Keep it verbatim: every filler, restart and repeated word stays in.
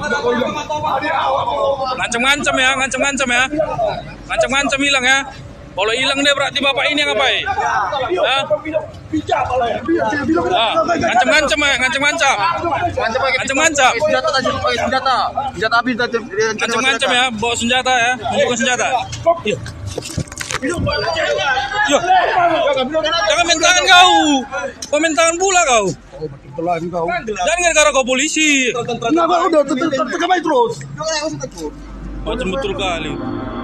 Ngancam-ngancam ya, ngancam-ngancam ya. Ngancam-ngancam hilang ya. Kalau hilang dia berarti bapak ini yang ngapain? Hah? Ah, ngancam-ngancam ya, ngancam-ngancam. Ngancam-ngancam. Senjata tadi, pakai senjata. Senjata api tadi. Ngancam-ngancam ya, bawa senjata ya, tunjukkan senjata. Iya. Yo. Jangan main tangan kau. Kau main tangan pula kau. Jangan gara-gara kau polisi. Enggak, udah tekan terus. Macam betul kali.